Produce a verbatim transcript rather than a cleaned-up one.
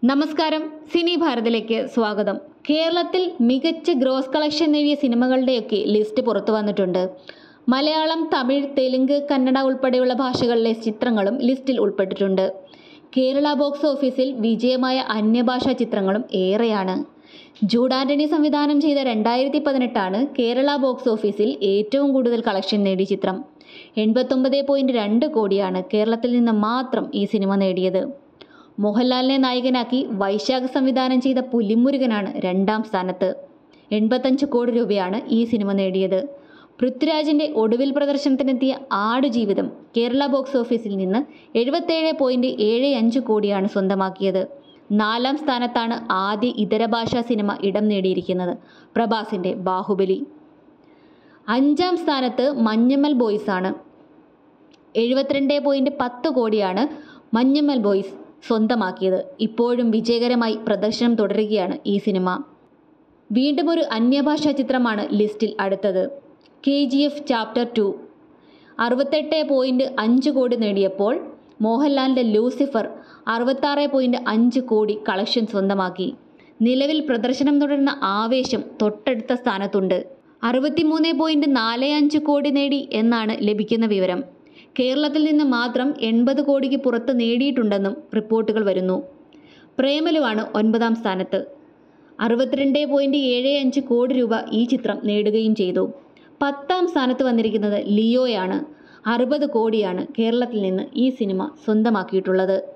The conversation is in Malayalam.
നമസ്കാരം, സിനി ഭാരതിലേക്ക് സ്വാഗതം. കേരളത്തിൽ മികച്ച ഗ്രോസ് കളക്ഷൻ നേടിയ സിനിമകളുടെയൊക്കെ ലിസ്റ്റ് പുറത്തു വന്നിട്ടുണ്ട്. മലയാളം, തമിഴ്, തെലുങ്ക്, കന്നഡ ഉൾപ്പെടെയുള്ള ഭാഷകളിലെ ചിത്രങ്ങളും ലിസ്റ്റിൽ ഉൾപ്പെട്ടിട്ടുണ്ട്. കേരള ബോക്സ് ഓഫീസിൽ വിജയമായ അന്യഭാഷാ ചിത്രങ്ങളും ഏറെയാണ്. ജൂഡ് ആന്റണി സംവിധാനം ചെയ്ത രണ്ടായിരത്തി പതിനെട്ടാണ് കേരള ബോക്സ് ഓഫീസിൽ ഏറ്റവും കൂടുതൽ കളക്ഷൻ നേടിയ ചിത്രം. എൺപത്തൊമ്പത് പോയിന്റ് രണ്ട് കോടിയാണ് കേരളത്തിൽ നിന്ന് മാത്രം ഈ സിനിമ നേടിയത്. മോഹൻലാലിനെ നായകനാക്കി വൈശാഖ് സംവിധാനം ചെയ്ത പുലിമുരുകനാണ് രണ്ടാം സ്ഥാനത്ത്. എൺപത്തഞ്ച് കോടി രൂപയാണ് ഈ സിനിമ നേടിയത്. പൃഥ്വിരാജിന്റെ ഒടുവിൽ പ്രദർശനത്തിനെത്തിയ ആടുജീവിതം കേരള ബോക്സ് ഓഫീസിൽ നിന്ന് എഴുപത്തേഴ് പോയിന്റ് ഏഴ് അഞ്ച് കോടിയാണ് സ്വന്തമാക്കിയത്. നാലാം സ്ഥാനത്താണ് ആദ്യ ഇതര ഭാഷാ സിനിമ ഇടം നേടിയിരിക്കുന്നത്, പ്രഭാസിന്റെ ബാഹുബലി. അഞ്ചാം സ്ഥാനത്ത് മഞ്ഞമ്മൽ ബോയ്സ് ആണ്. എഴുപത്തിരണ്ട് പോയിന്റ് പത്ത് കോടിയാണ് മഞ്ഞമ്മൽ ബോയ്സ് സ്വന്തമാക്കിയത്. ഇപ്പോഴും വിജയകരമായി പ്രദർശനം തുടരുകയാണ് ഈ സിനിമ. വീണ്ടും ഒരു അന്യഭാഷാ ചിത്രമാണ് ലിസ്റ്റിൽ അടുത്തത്. K G F chapter two അറുപത്തെട്ട് പോയിന്റ് അഞ്ച് കോടി നേടിയപ്പോൾ മോഹൻലാലിൻ്റെ ലൂസിഫർ അറുപത്താറ് പോയിന്റ് അഞ്ച് കോടി കളക്ഷൻ സ്വന്തമാക്കി. നിലവിൽ പ്രദർശനം തുടരുന്ന ആവേശം തൊട്ടടുത്ത സ്ഥാനത്തുണ്ട്. അറുപത്തിമൂന്ന് പോയിന്റ് നാല് അഞ്ച് കോടി നേടി എന്നാണ് ലഭിക്കുന്ന വിവരം. കേരളത്തിൽ നിന്ന് മാത്രം എൺപത് കോടിക്ക് പുറത്ത് നേടിയിട്ടുണ്ടെന്നും റിപ്പോർട്ടുകൾ വരുന്നു. പ്രേമലുവാണ് ഒൻപതാം സ്ഥാനത്ത്. അറുപത്തിരണ്ട് പോയിന്റ് ഏഴ് അഞ്ച് കോടി രൂപ ഈ ചിത്രം നേടുകയും ചെയ്തു. പത്താം സ്ഥാനത്ത് വന്നിരിക്കുന്നത് ലിയോയാണ്. അറുപത് കോടിയാണ് കേരളത്തിൽ നിന്ന് ഈ സിനിമ സ്വന്തമാക്കിയിട്ടുള്ളത്.